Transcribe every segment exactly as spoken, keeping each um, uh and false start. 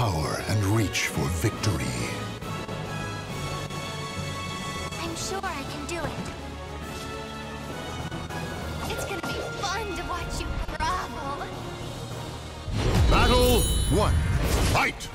power and reach for victory. I'm sure I can do it. It's gonna be fun to watch you grovel. Battle one. Fight!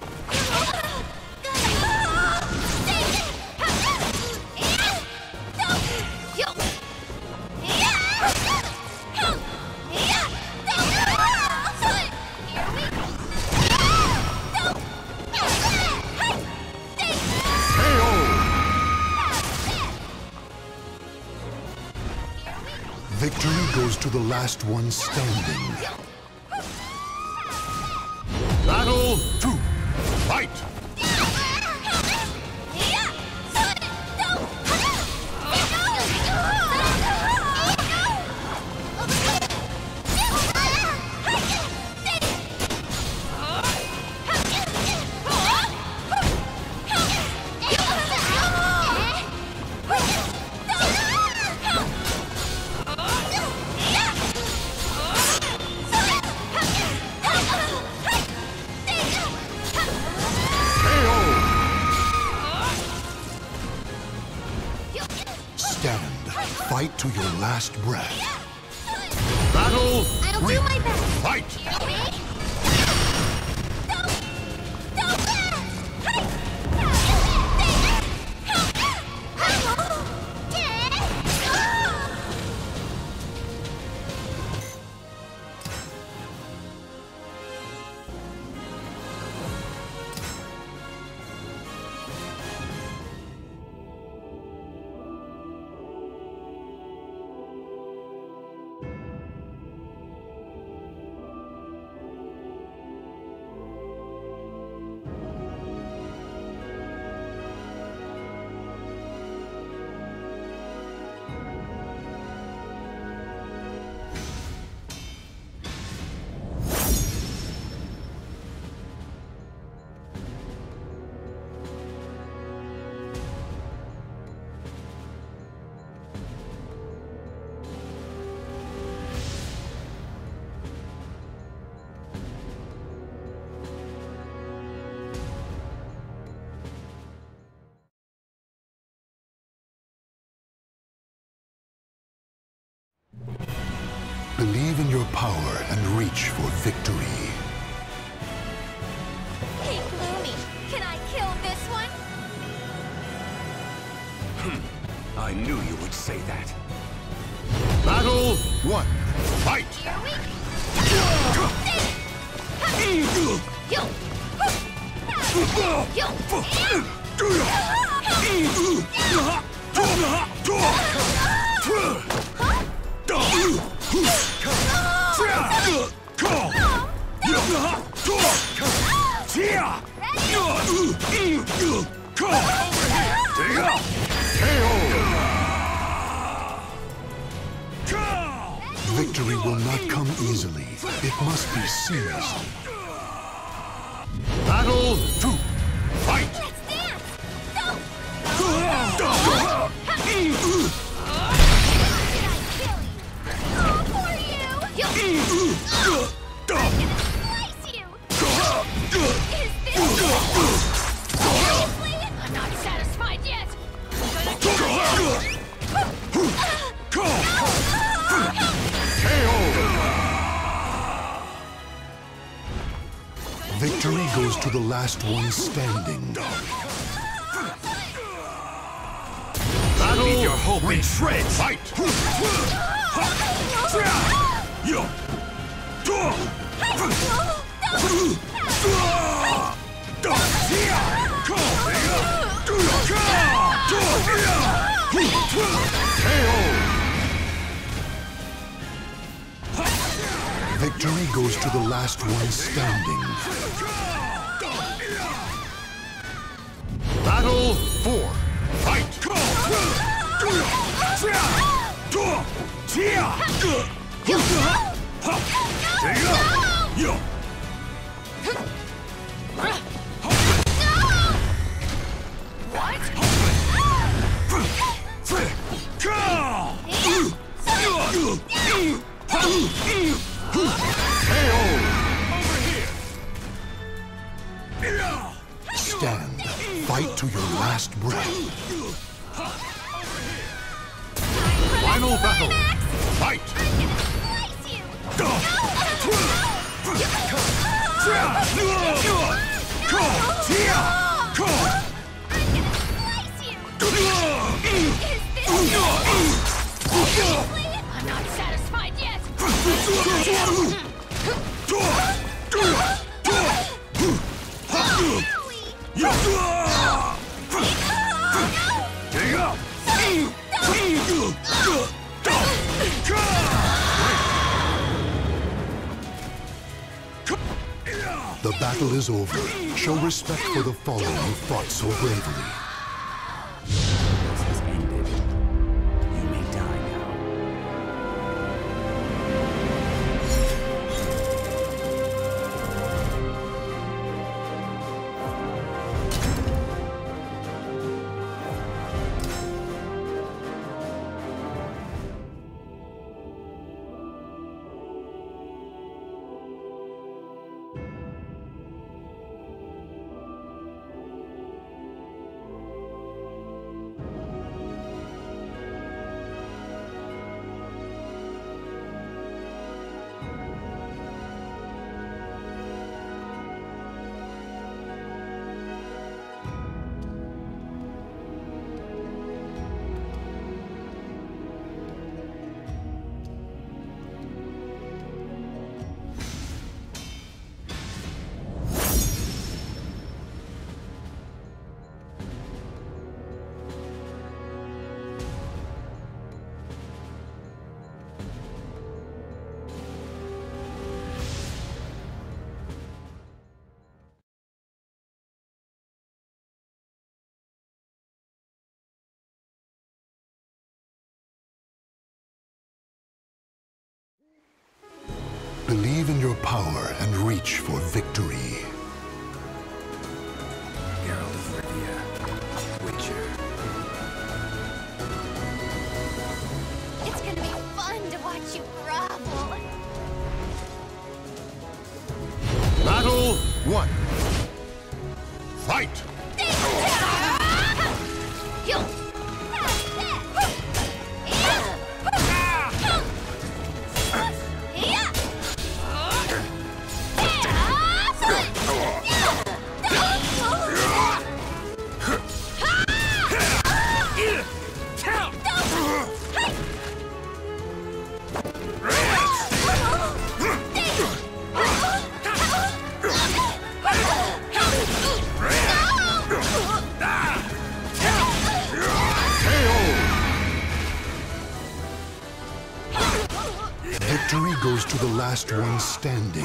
Victory goes to the last one standing. Battle two. Fight! Stand. Fight to your last breath. Battle I'll three. do my best. Fight! Believe in your power and reach for victory. Hey, Gloomy, can I kill this one? I knew you would say that. Battle one. Fight! Here we Victory will not come easily. It must be seized. Battle two. Fight! Let's dance! Go! All for you! I'm gonna slice you! Is this seriously? I'm not satisfied yet! I'm gonna kill you! Victory goes to the last one standing. Battle leave your hope in shreds. Fight! Victory goes to the last one standing. Battle four. Fight! Final battle! Max! Fight! I'm gonna slice you! I'm not satisfied yet! The battle is over. Show respect for the fallen who fought so bravely. This has ended. You may die now. Believe in your power and reach for victory. Geralt of Rivia, Witcher. It's gonna be fun to watch you grovel. Battle one. Fight! Victory goes to the last one standing.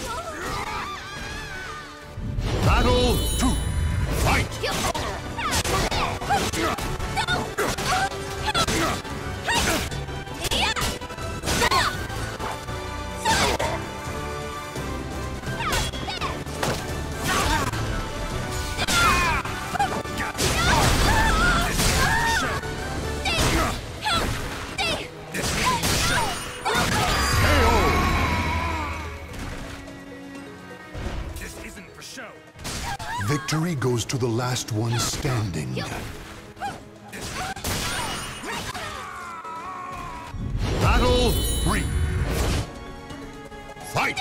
Battle two. Fight! Victory goes to the last one standing. Battle three. Fight!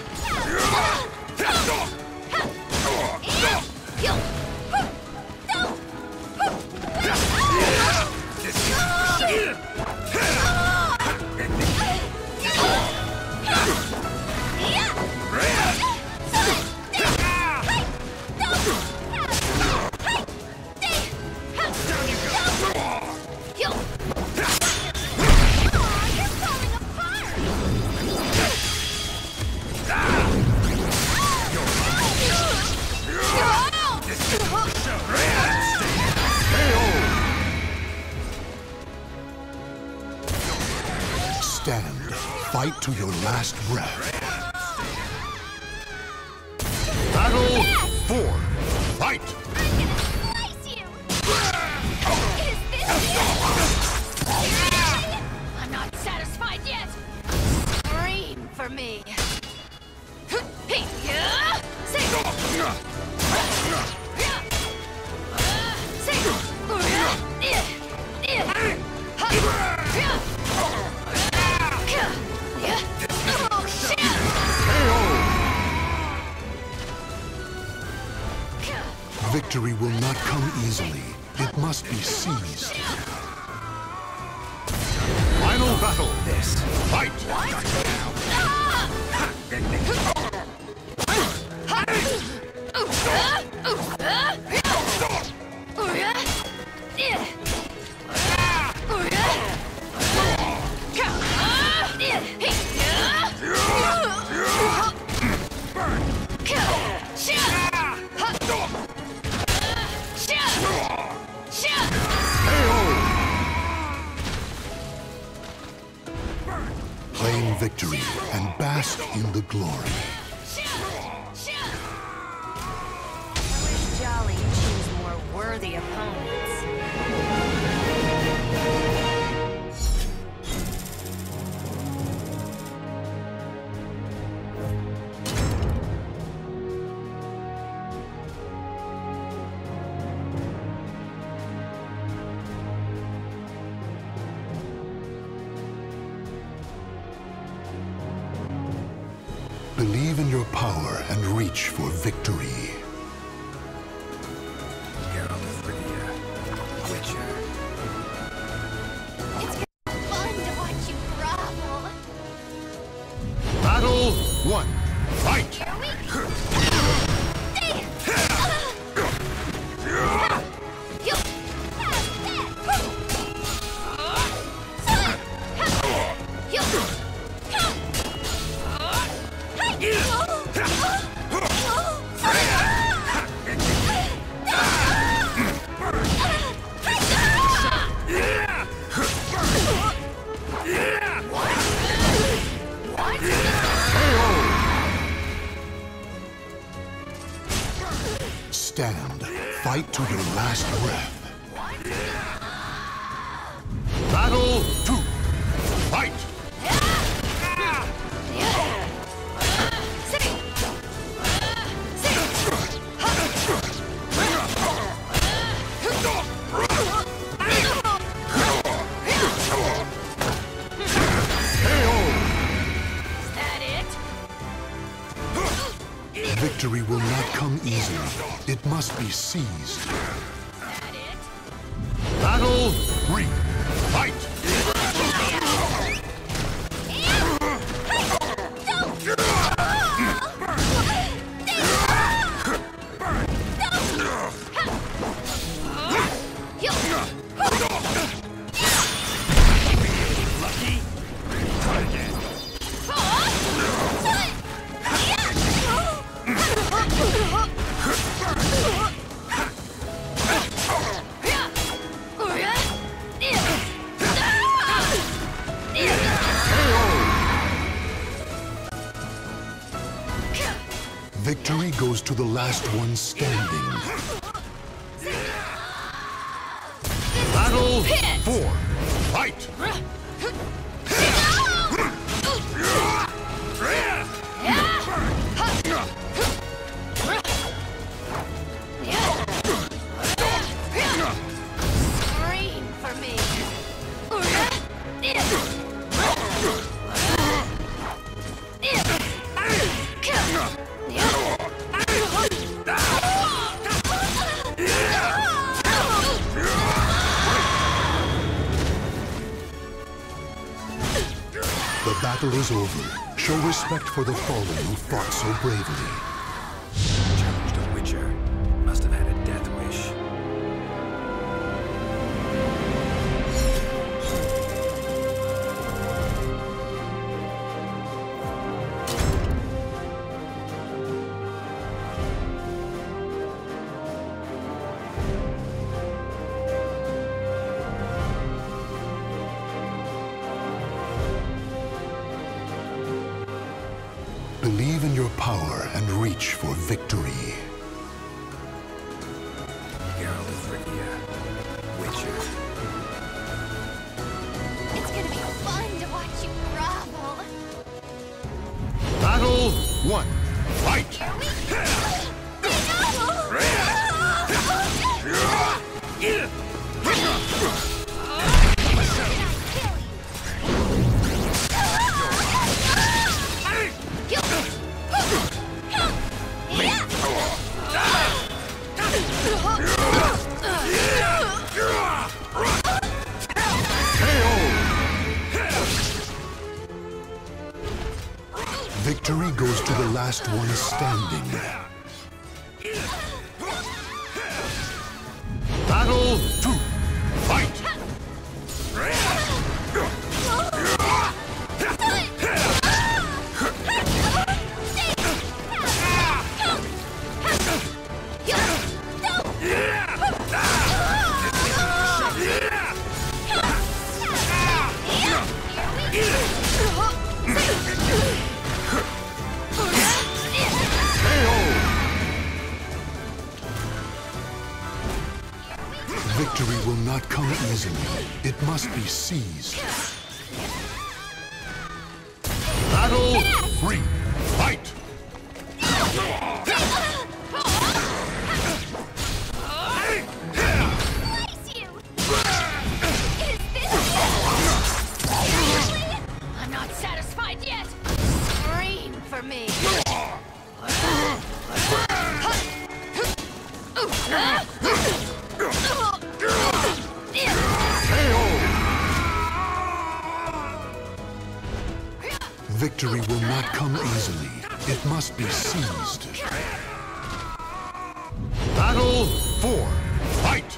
Stand. Fight to your last breath. Battle four. Fight! I'm not satisfied yet! Scream for me! Victory will not come easily. It must be seized. Final battle. This. Fight. Claim victory and bask in the glory. I wish Jolly would choose more worthy opponents. Believe in your power and reach for victory. Geralt of Rivia. Witcher. It's gonna be fun to watch you grovel. Battle one. Fight. Here we go. Stand. Fight to your last breath. Battle two. Fight. Victory will not come easily. It must be seized. Battle three. Fight. Victory goes to the last one standing. Battle four. Fight. Scream for me. The battle is over. Show respect for the fallen who fought so bravely. Challenged a Witcher. Must have had a death wish. Believe in your power and reach for victory. Geralt of Rivia. Witcher. It's gonna be fun to watch you grovel. Battle one. Fight. Here we go. Victory goes to the last one standing. Battle two. Fight! Victory will not come easily. It must be seized. Battle three. Fight! Bless you! Is this it? Seriously? I'm not satisfied yet! Scream for me! Victory will not come easily. It must be seized. Battle four. Fight!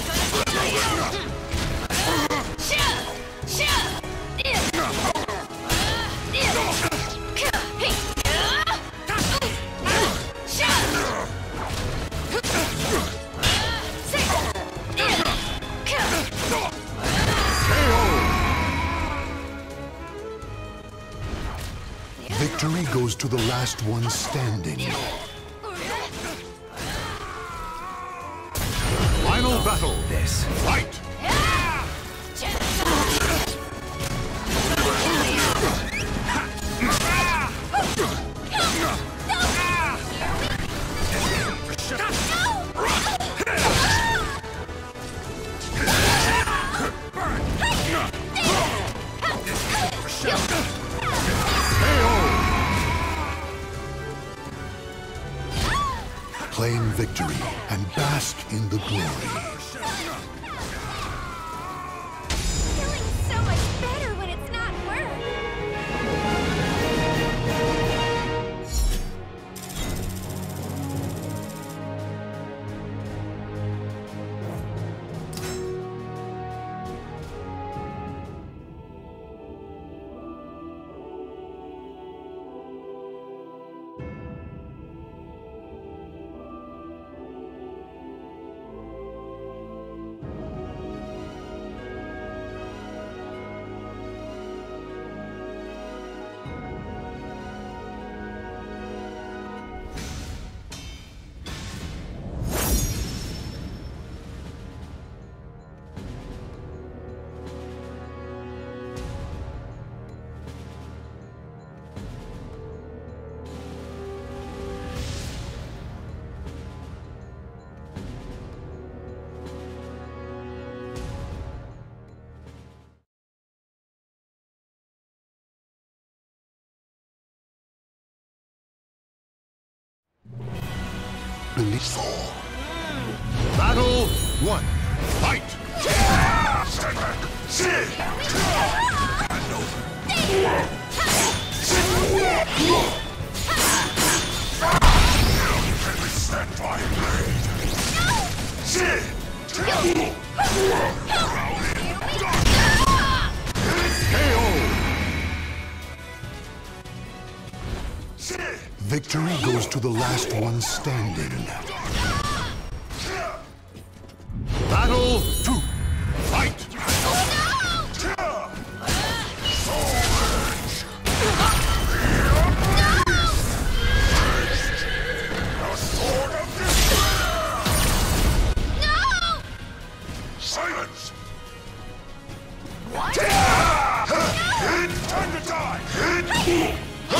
Victory goes to the last one standing. Final battle. This. Fight! Claim victory and bask in the glory. Feeling so much better when it's not work. Believe so. Battle one. Fight! Stand back. Sit. Hand over. Can withstand my blade. Sit. K O! Victory goes to the last one standing. Battle two. Fight! Silence! What? Hit! Time to die! Hit!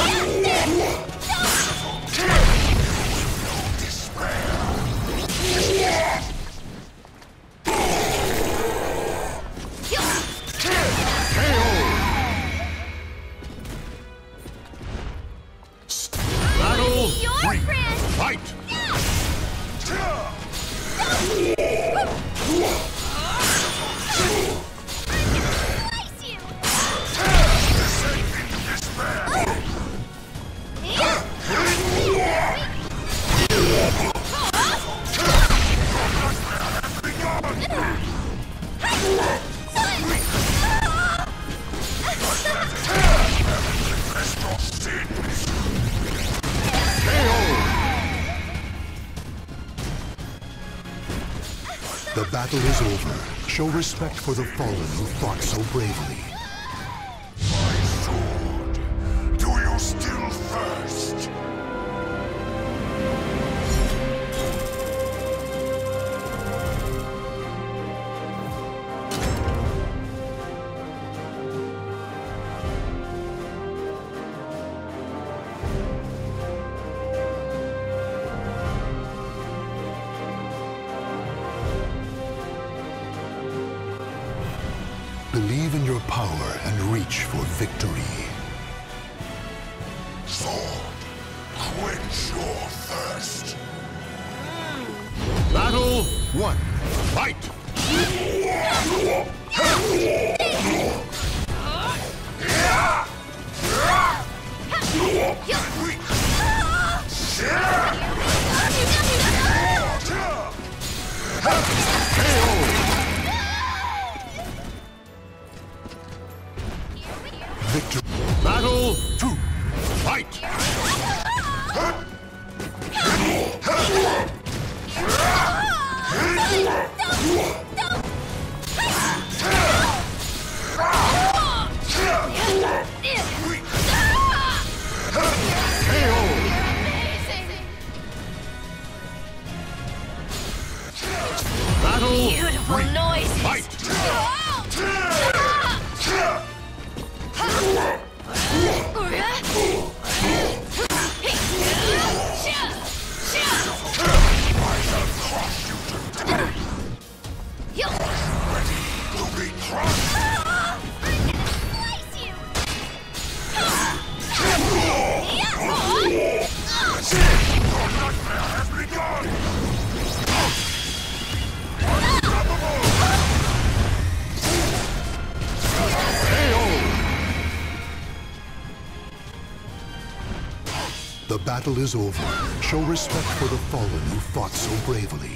Battle Your three. friend! Fight! Slice you! battle is over. Show respect for the fallen who fought so bravely. My sword. Do you still thirst? Believe in your power and reach for victory. Sword, quench your thirst. Battle one. Fight! Victory. Battle two. Fight! Battle Beautiful three. noises. Fight! The battle is over. Show respect for the fallen who fought so bravely.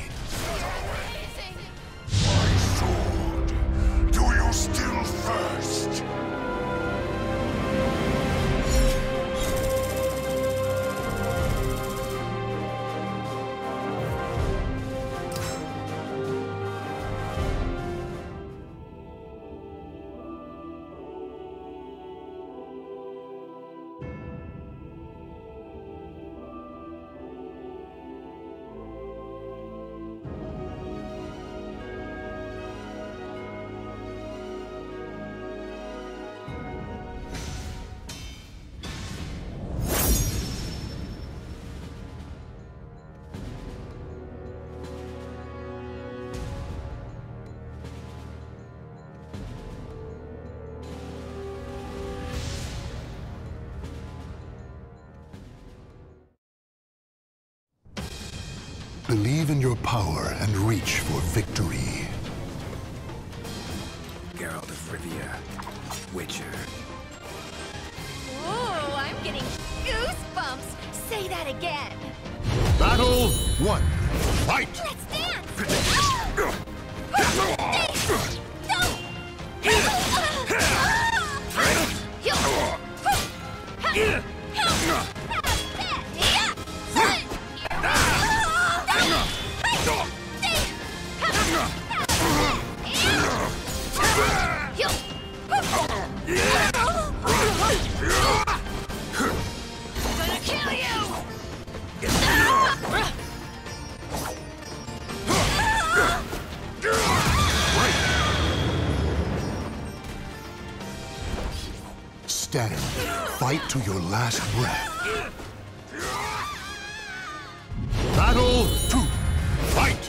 My sword. Do you still thirst? Believe in your power and reach for victory. Geralt of Rivia, Witcher. Ooh, I'm getting goosebumps. Say that again. Battle one. Fight! Let's dance. Gonna kill you! Stand. Fight to your last breath. Battle two. Fight!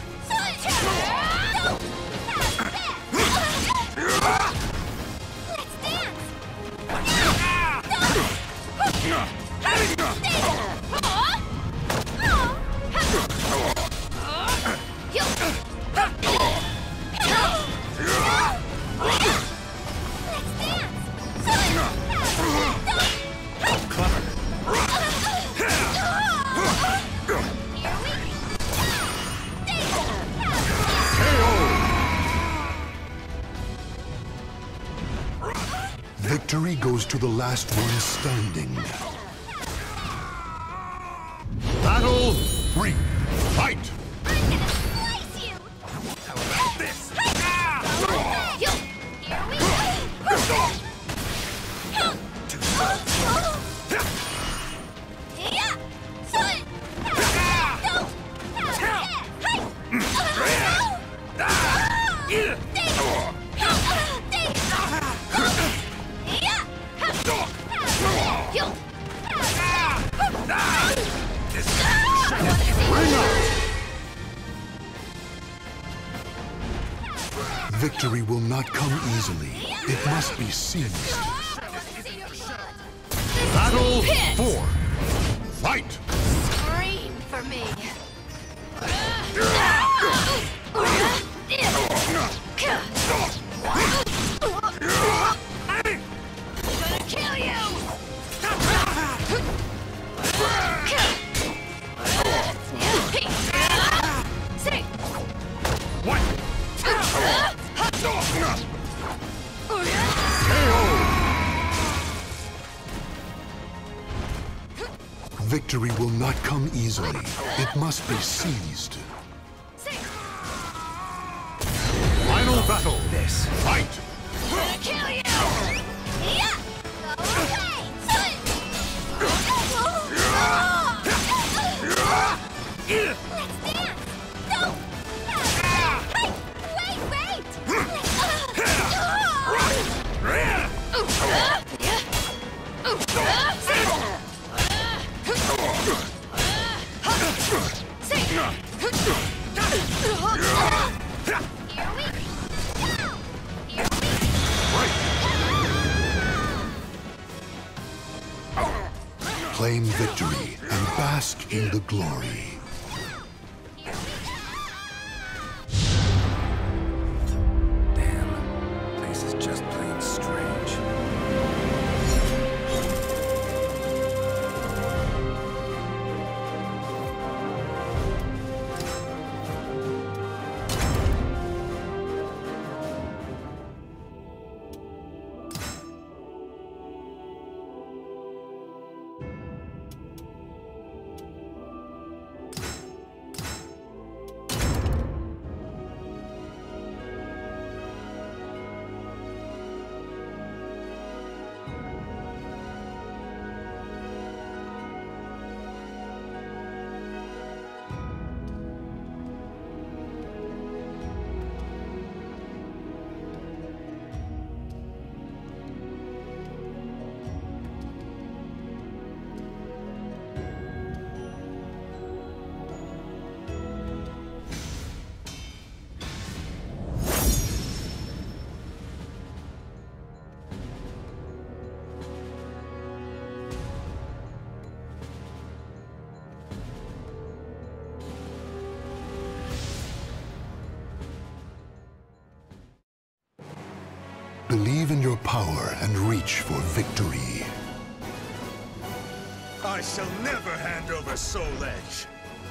Victory goes to the last one standing. Battle three. Fight! I'm gonna slice you! How about this? Victory will not come easily. It must be seized. Battle four. Fight! Scream for me. I'm gonna kill you! Sing! What? Victory will not come easily. It must be seized. Final battle. This. Fight! I'm gonna kill you! Yeah! Go away! Let's dance! No! Hey! Wait, wait! Here we go! Here Claim victory and bask in the glory. Damn. Place is just plain strange. Believe in your power and reach for victory. I shall never hand over Soul Edge.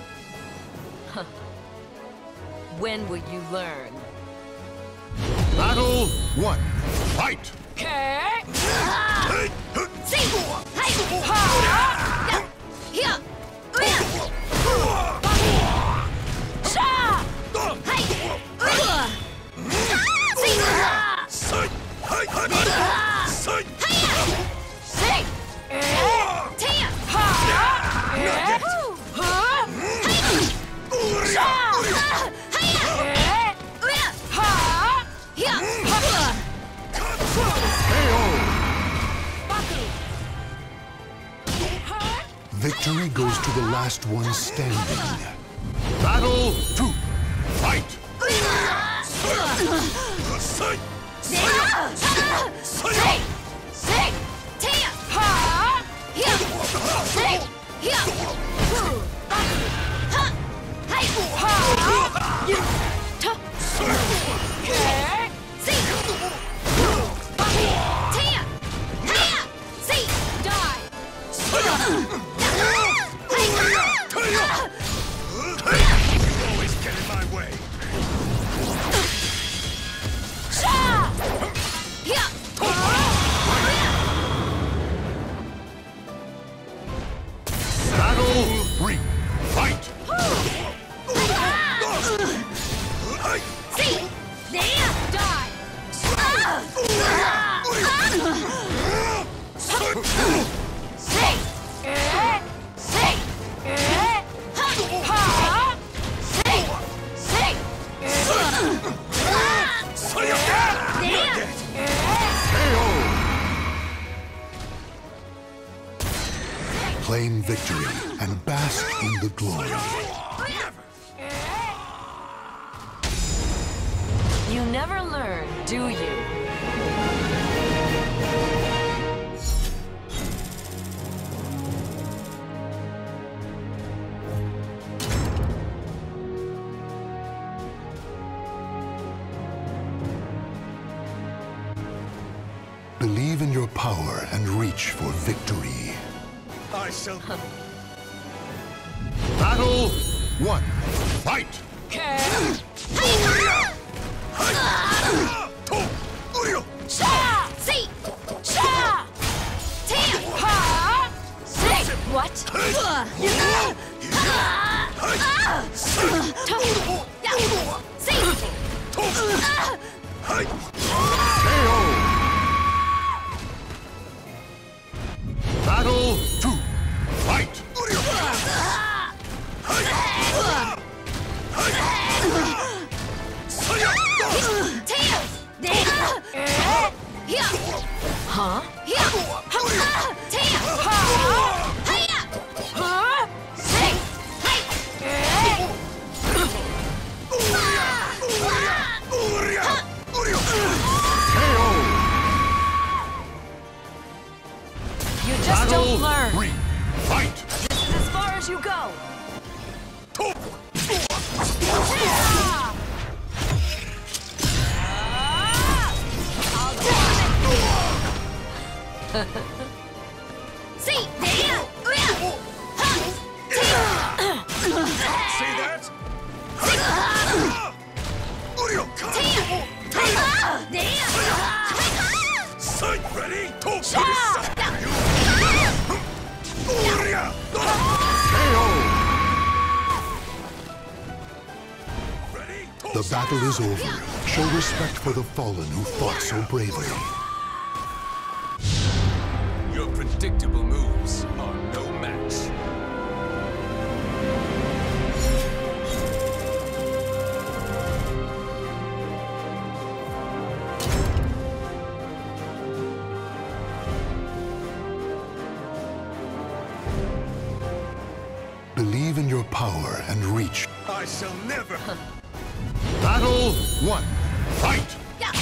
When will you learn? Battle one. Fight! Okay. Hey! See! Hey! Ha! Here! Sha! Hey! See! Sight! Hey! Sight! See! Tia! Ha! Not yet! Huh? Sha! Hiya! Ha! Here! Victory goes to the last one standing. Battle two. Fight! Sight! See! See! Tia! Ha! Here! See! Here! Ha! Hey! Ha! Okay. See! Tia! Hiya! See! Die! Hey! You always get Claim victory and bask in the glory. You never learn, do you? Believe in your power and reach for victory. I shall. Battle one. Fight. Okay. Sha! See! Sha! Tam! Ha! Say! What? Battle two. Fight. Huh? You just don't learn. Three. Fight. This is as far as you go. See! See that? Sight ready? The battle is over. Show respect for the fallen who fought so bravely. Your predictable moves are no match. Believe in your power and reach. I shall never. Battle one. Fight.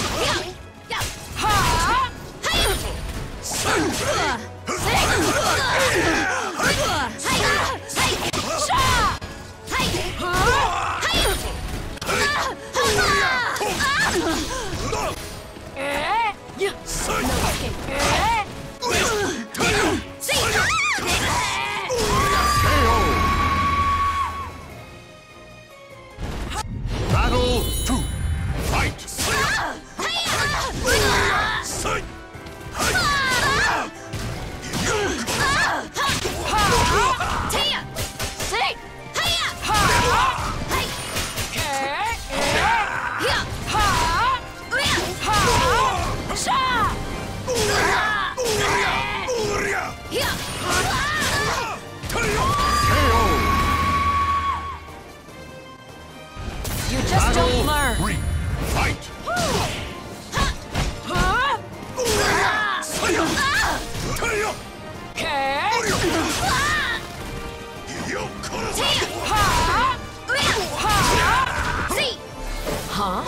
Battle two. Fight. Sight. You just don't learn. Three. Fight. Huh?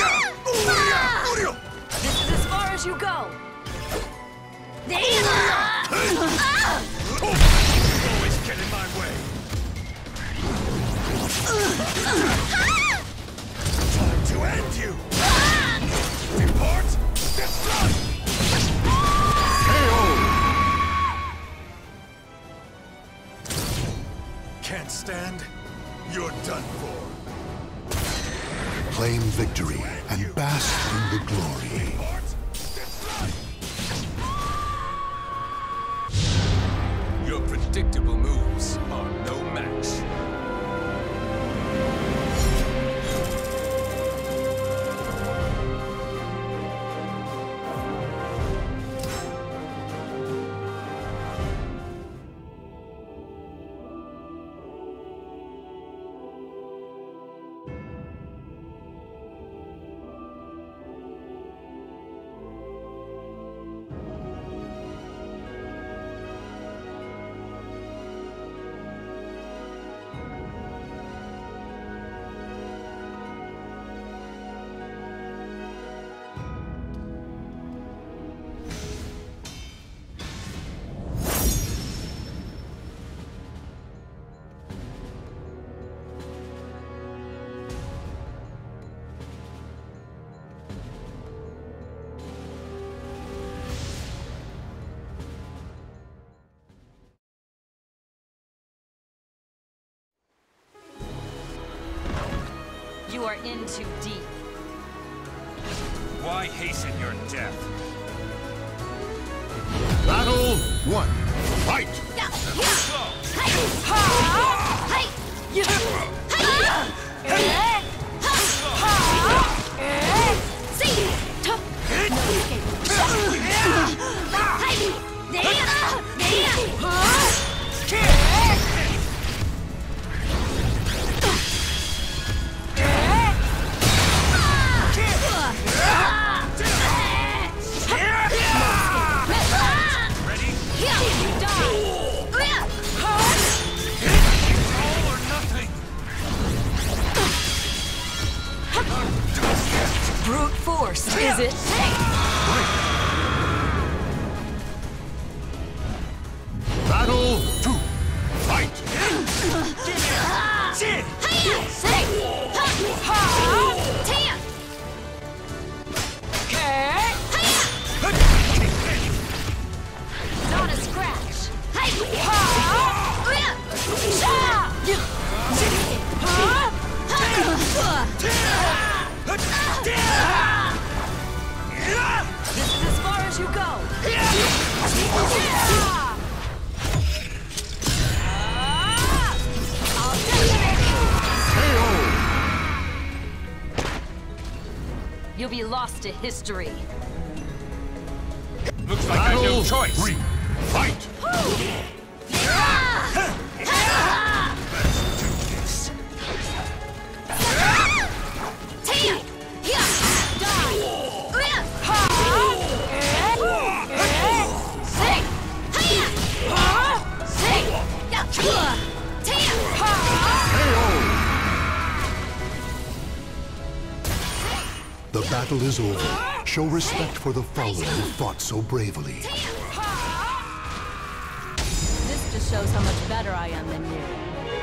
This is as far as you go. Always get in my way. Time to end you. Depart. Destroy. K O. Can't stand. You're done for. Claim victory and bask in the glory. Your predictable moves are no match. are in too deep. Why hasten your death? Battle one. Fight! Brute force, is it? Battle two. Fight! Not a scratch. This is as far as you go. I'll You'll be lost to history. Looks like I have no choice. Three. Fight! The battle is over. Show respect for the fallen who fought so bravely. This just shows how much better I am than you.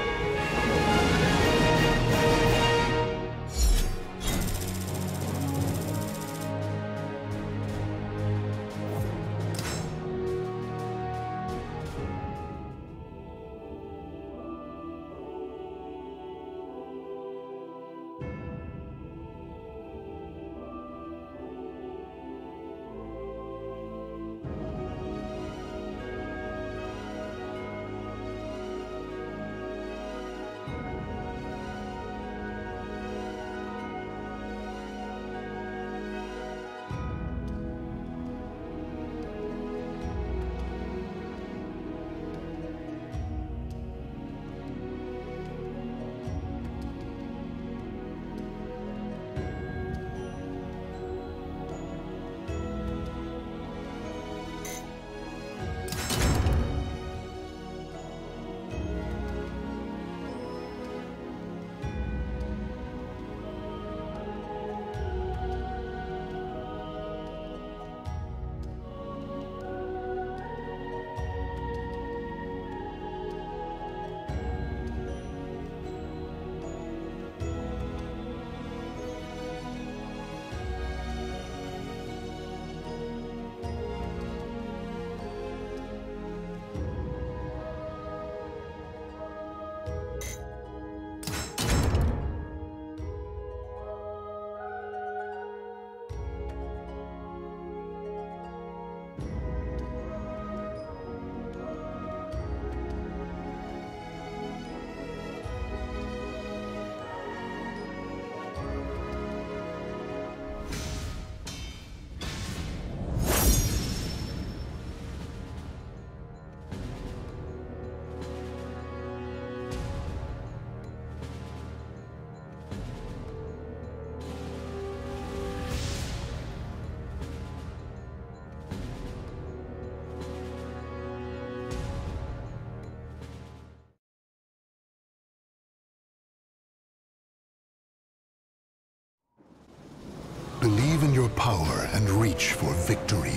Believe in your power and reach for victory.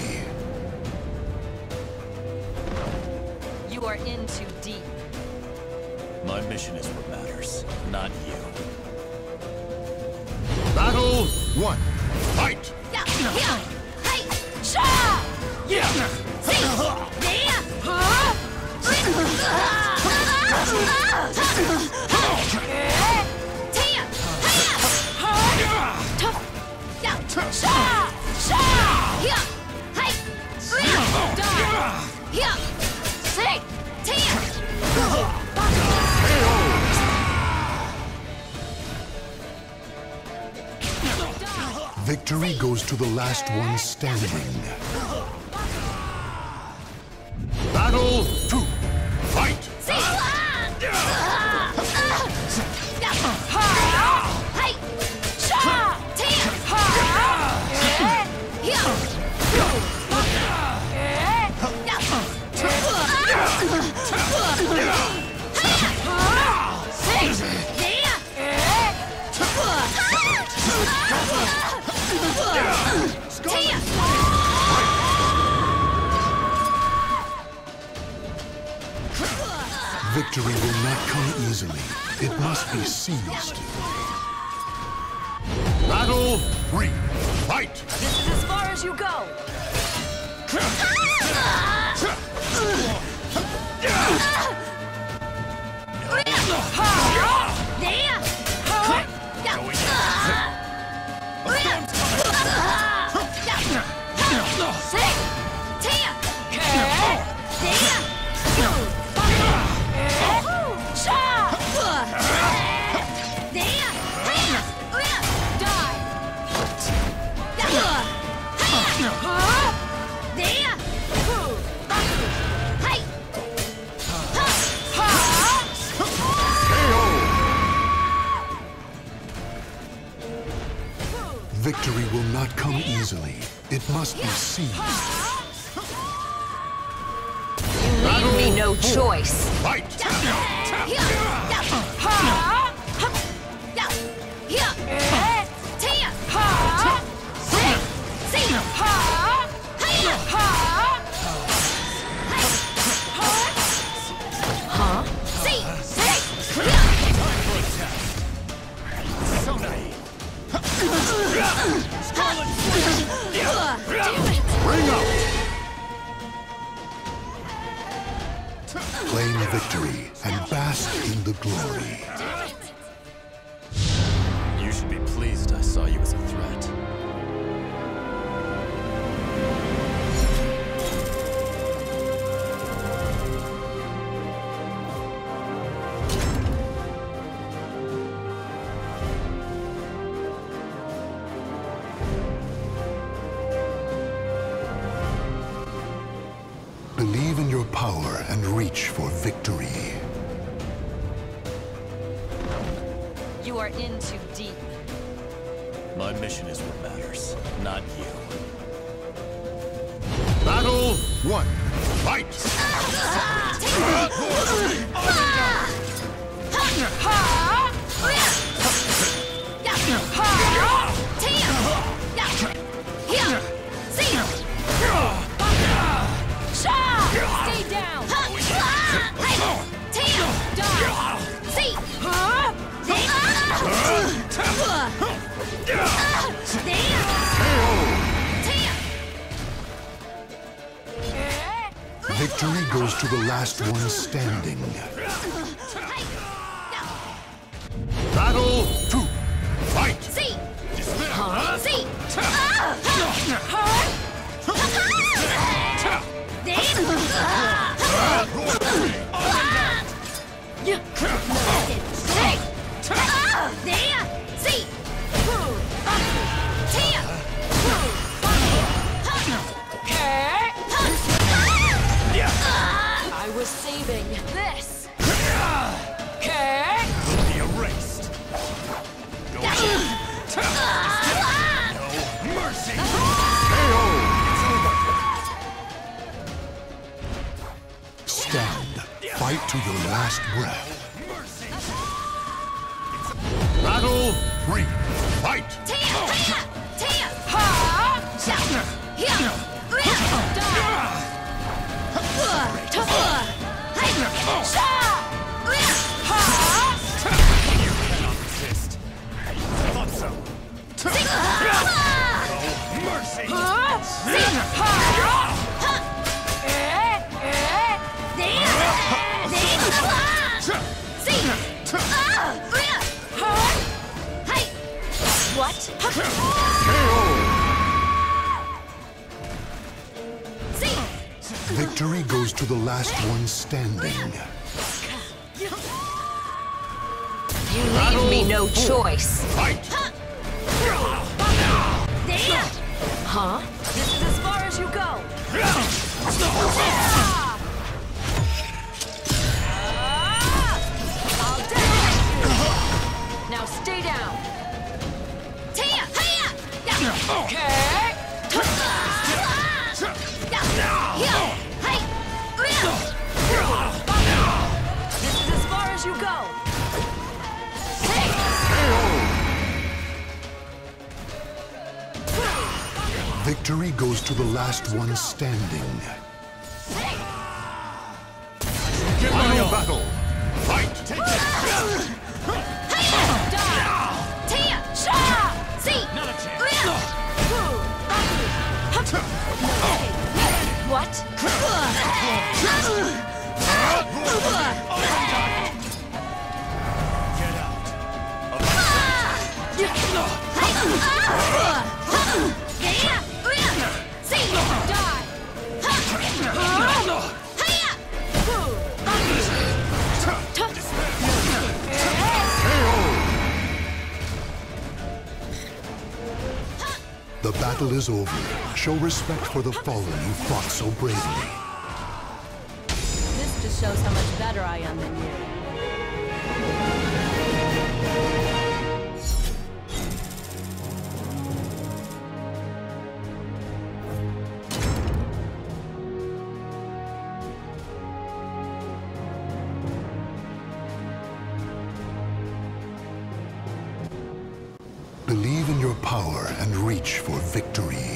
You are in too deep. My mission is what matters, not you. Battle one. Fight! Victory goes to the last one standing. Battle two. Fight! See? Hey! Sha! Tira! Victory will not come easily. It must be seized. Battle three. Fight! This is as far as you go. Victory will not come easily. It must be seized. You leave me no choice. Fight! Bring up! Claim victory and bask in the glory. You should be pleased I saw you as a threat. Believe in your power and reach for victory. You are in too deep. My mission is what matters, not you. Battle one. Fight! Stay down. Victory goes to the last one standing. Battle two. Fight! See! Dismiss! See! I was saving this. Be erased. No mercy! Stand. Fight to your last breath. Battle three. Fight! You cannot resist. Thought so. No mercy! What? Victory goes to the last one standing. You leave me no choice. Fight! Huh? This is as far as you go. I'll detonate you. Now stay down. Tia! Hiya! Okay. This is as far as you go. Victory goes to the last one standing. Final battle. Fight. Tia! Sha! See! Not a chance. What? Get out. See! Die! The battle is over. Show respect for the fallen who fought so bravely. This just shows how much better I am than you. Believe in your power and reach for victory.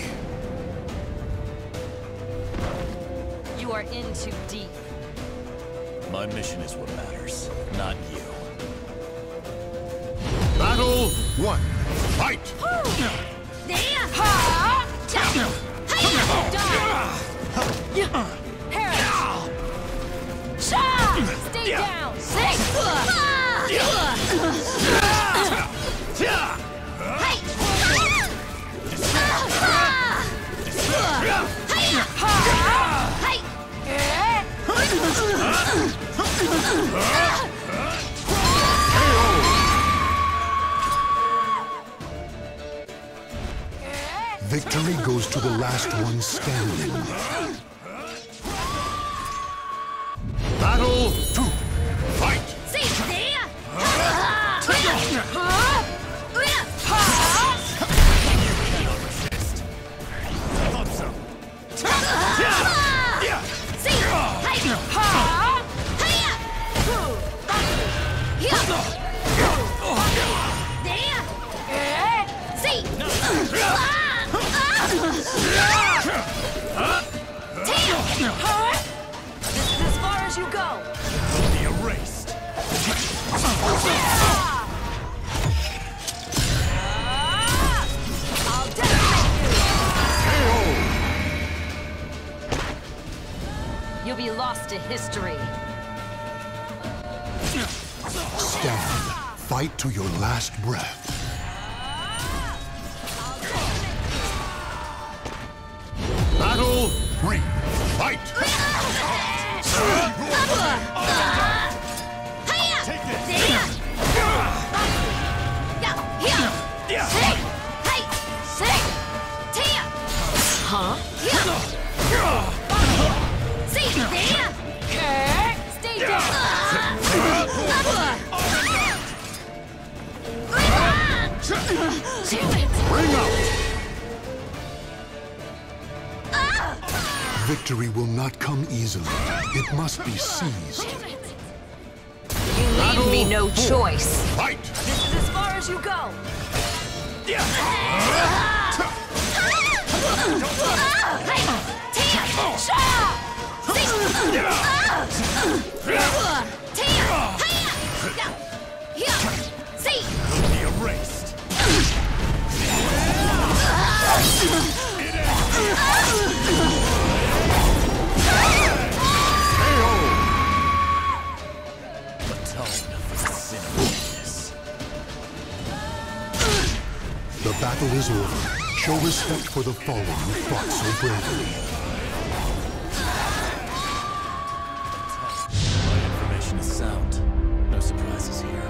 You are in too deep. My mission is what matters, not you. Battle one. Fight. There! Ha! Harris! Sha! Stay down! Six! Victory goes to the last one standing. Battle two. Fight. See! There! Thought so. See! This is as far as you go. Be erased. I'll detonate you. You'll be lost to history. Stand. Fight to your last breath. Battle three. Fight. Take this. Huh? Okay. Stay down. Bring out. Victory will not come easily. It must be seized. You leave me no choice. Fight. This is as far as you go. Be erased. The battle is over. Show respect for the fallen who fought so bravely. My information is sound. No surprises here.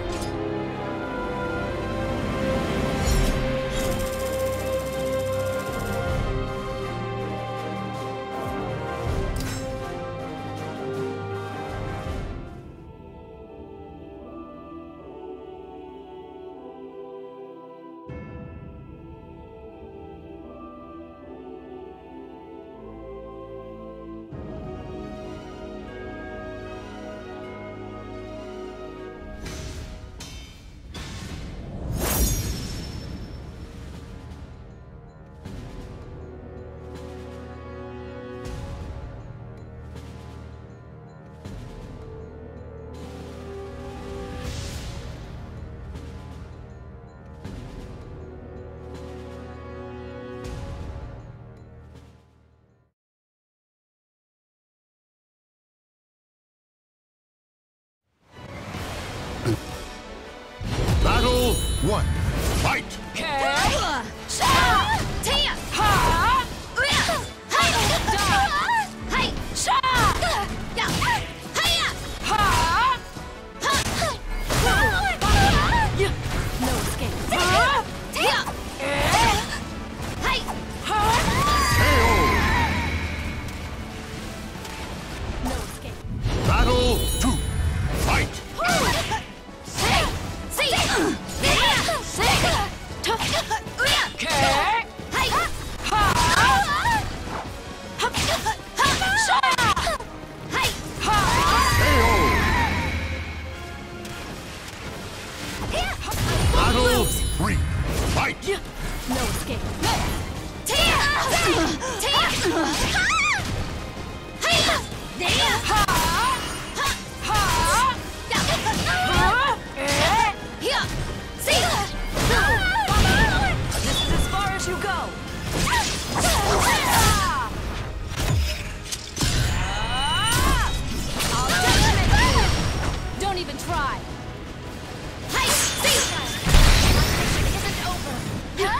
try. Hi, see! Mission isn't over. Huh?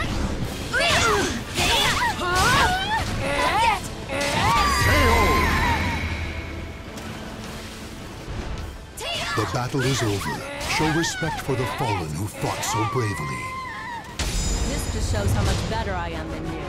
The battle is over. Show respect for the fallen who fought so bravely. This just shows how much better I am than you.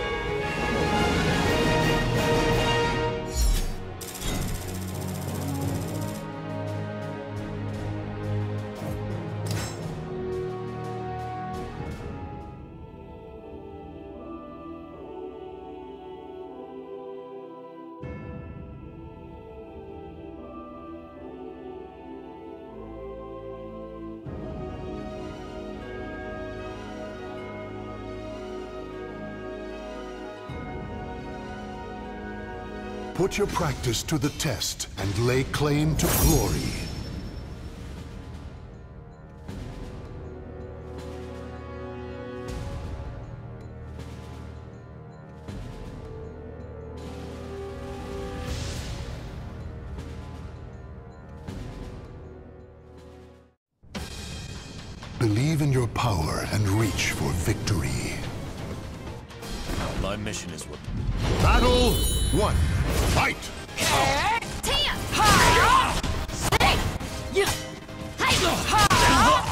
Put your practice to the test and lay claim to glory. Believe in your power and reach for victory. My mission is what? Battle one. Fight! Tia! Ha! Say! Yeah! Hi! Ha!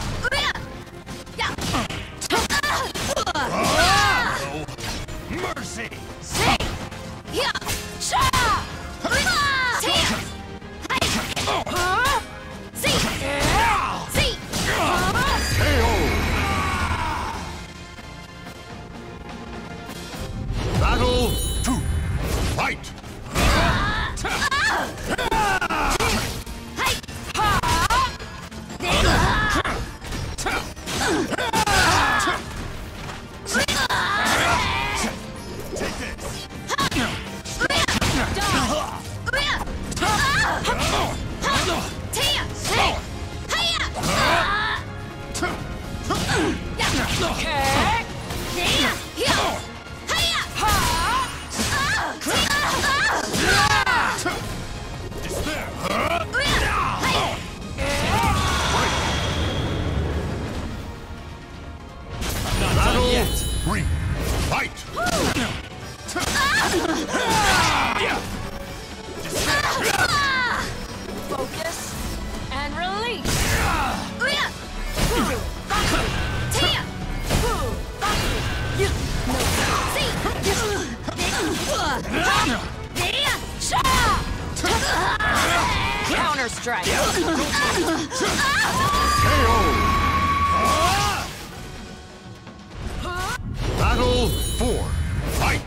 Yeah! Mercy! Say! Yeah! Sha! Tia! Hi! See! See! Battle two. Fight! Three. Fight! Focus and release. Counter strike. Battle four. Fight!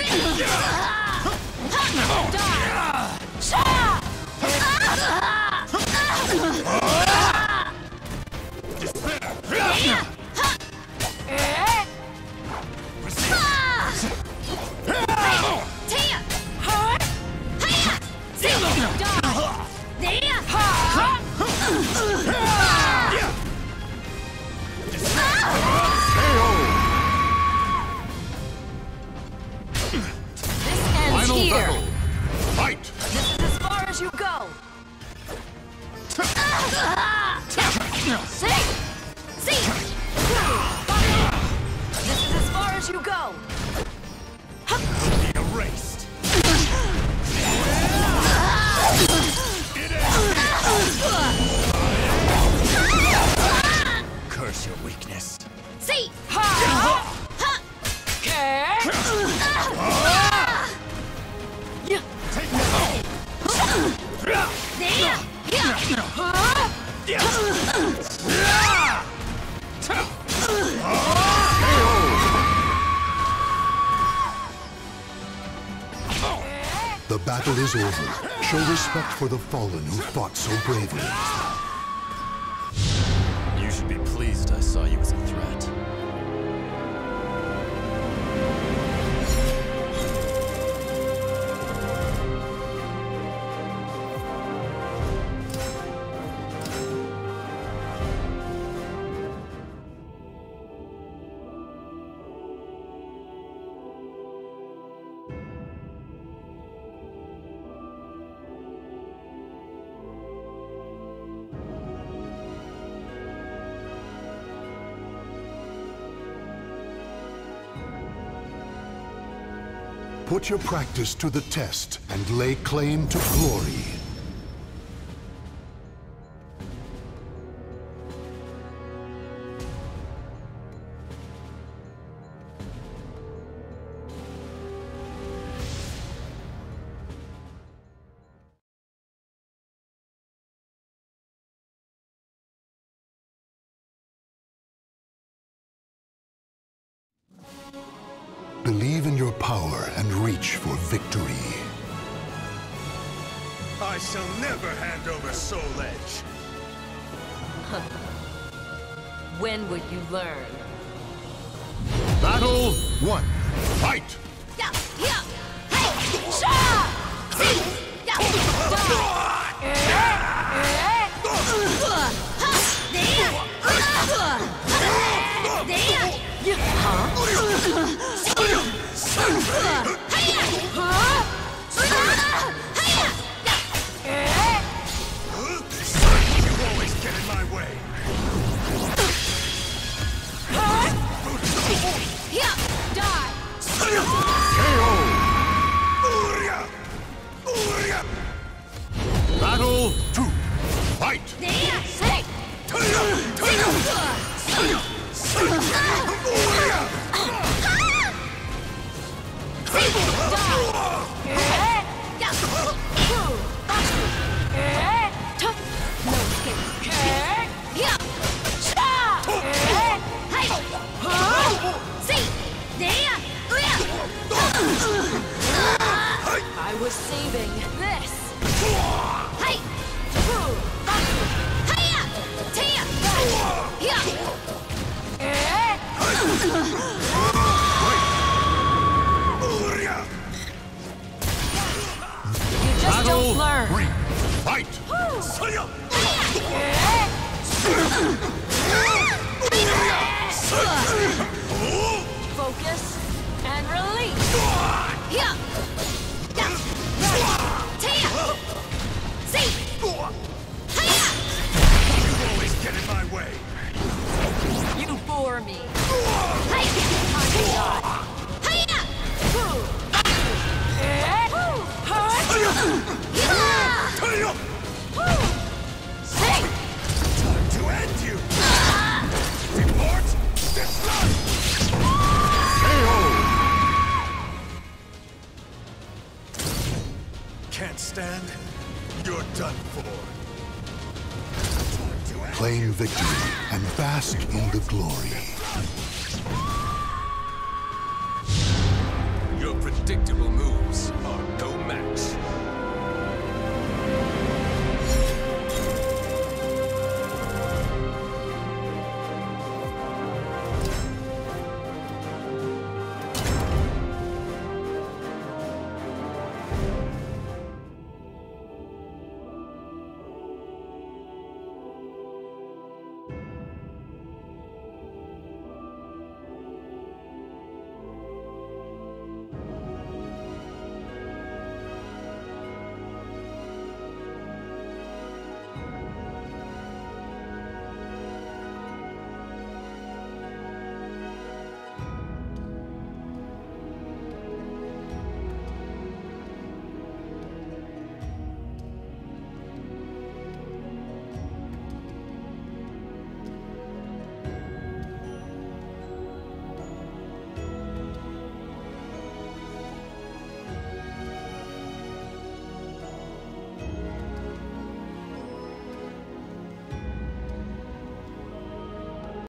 Here. Fight! This is as far as you go. See? See? This is as far as you go. Be erased. Curse your weakness. See! Okay. The battle is over. Show respect for the fallen who fought so bravely. You should be pleased I saw you as a threat. Put your practice to the test and lay claim to glory. Believe in your power and reach for victory. I shall never hand over Soul Edge. When would you learn? Battle one. Fight! Yeah, yeah. Hey, sha! See, yeah. You always get in my way. Yeah, die. Battle two. Fight! There, say. I was saving this. Hey! Hiya! Tia! Yeah! You just don't learn. Three. Fight! Focus and release. Yeah! Tia! See! Hiya! You always get in my way. You bore me. Hey! I'm done. Hiya! Hey! Time to end you. Report this life. Can't stand. You're done for. Time to end Claim victory and bask in the glory. Your predictable moves are